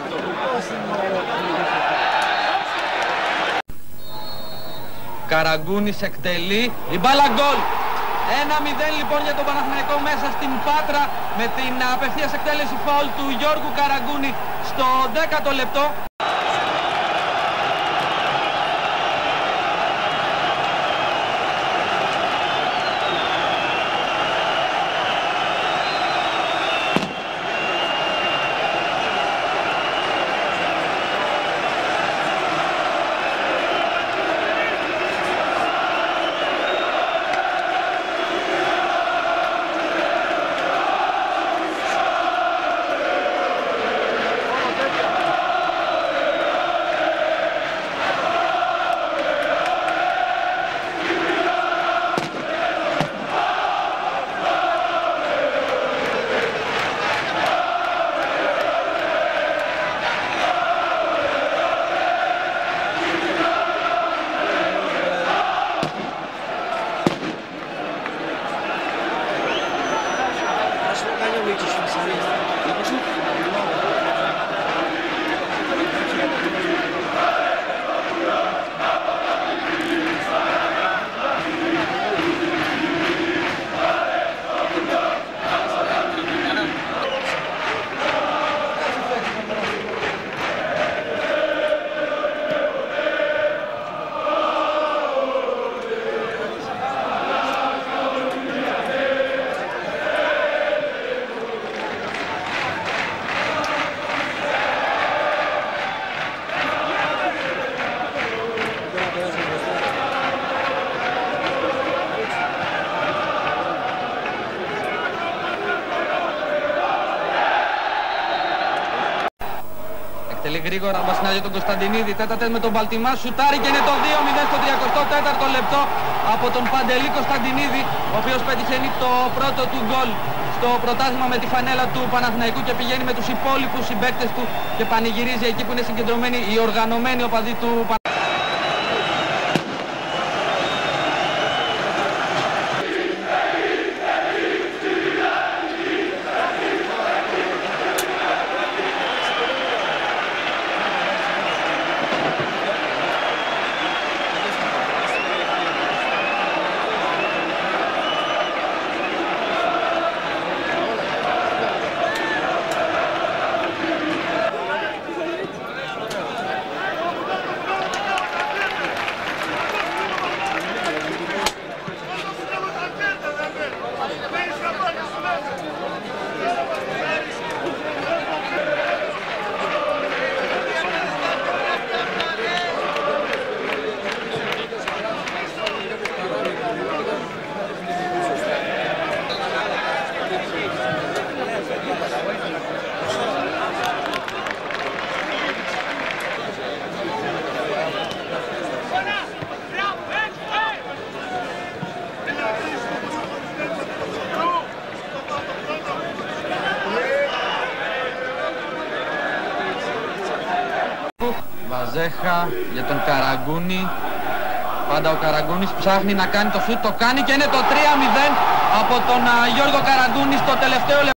Καραγκούνης εκτελεί, η μπάλα γκολ. 1-0 λοιπόν για τον Παναθηναϊκό μέσα στην Πάτρα με την απευθείας εκτέλεση φάουλ του Γιώργου Καραγκούνη στο 10ο λεπτό. Εκτελεί γρήγορα ο Βασινάδη τον Κωνσταντινίδη, τέτα-τέτ με τον Παλτιμά, σουτάρει και είναι το 2-0 στο 34ο λεπτό από τον Παντελή Κωνσταντινίδη, ο οποίος πετυχαίνει το πρώτο του γκολ στο πρωτάθλημα με τη φανέλα του Παναθηναϊκού και πηγαίνει με τους υπόλοιπους συμπαίκτες του και πανηγυρίζει εκεί που είναι συγκεντρωμένοι οι οργανωμένοι οπαδοί του Παναθηναϊκού. Βαζέχα για τον Καραγκούνη. Πάντα ο Καραγκούνης ψάχνει να κάνει το σουτ, το κάνει και είναι το 3-0 από τον Γιώργο Καραγκούνη στο τελευταίο λεπτό.